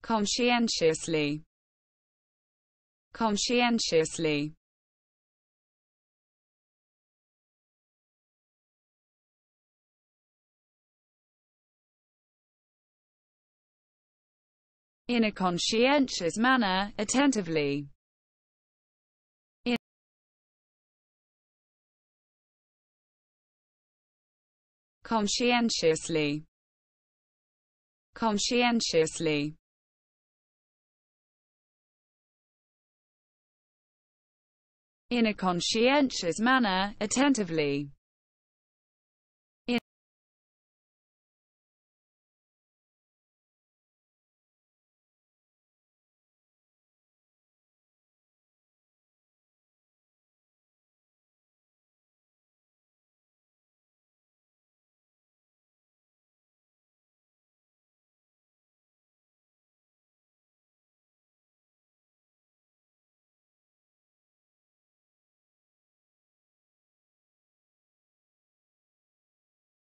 conscientiously, conscientiously, in a conscientious manner, attentively, in conscientiously, conscientiously, in a conscientious manner, attentively,